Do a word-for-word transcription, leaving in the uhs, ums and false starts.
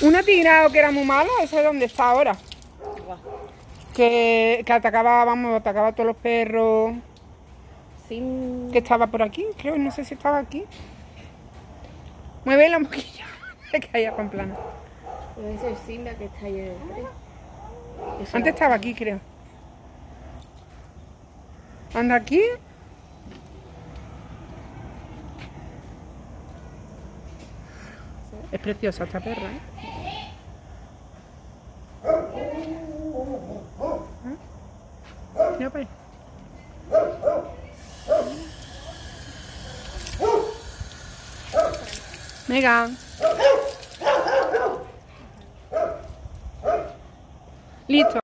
Un atigrado que era muy malo, ¿ese es dónde está ahora? Que, que atacaba, vamos, atacaba a todos los perros. Sin... Que estaba por aquí, creo, no sé si estaba aquí. Muévelo un poquillo. Se caía Pamplana. Pues ese es Simba que está ahí en el tren. Eso Antes no. estaba aquí, creo. Anda aquí. Es preciosa esta perra, ¿eh? Mira para ahí. Megan. Listo.